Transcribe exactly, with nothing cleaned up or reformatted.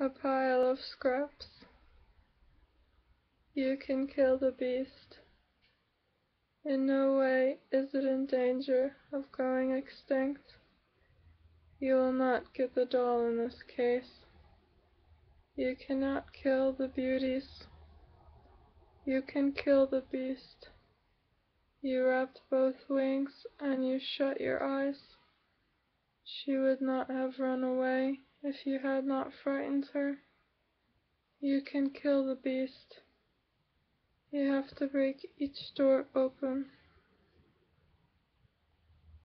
a pile of scraps. You can kill the beast. In no way is it in danger of going extinct. You will not get the doll in this case. You cannot kill the beauties. You can kill the beast. You wrapped both wings and you shut your eyes. She would not have run away if you had not frightened her. You can kill the beast. You have to break each door open.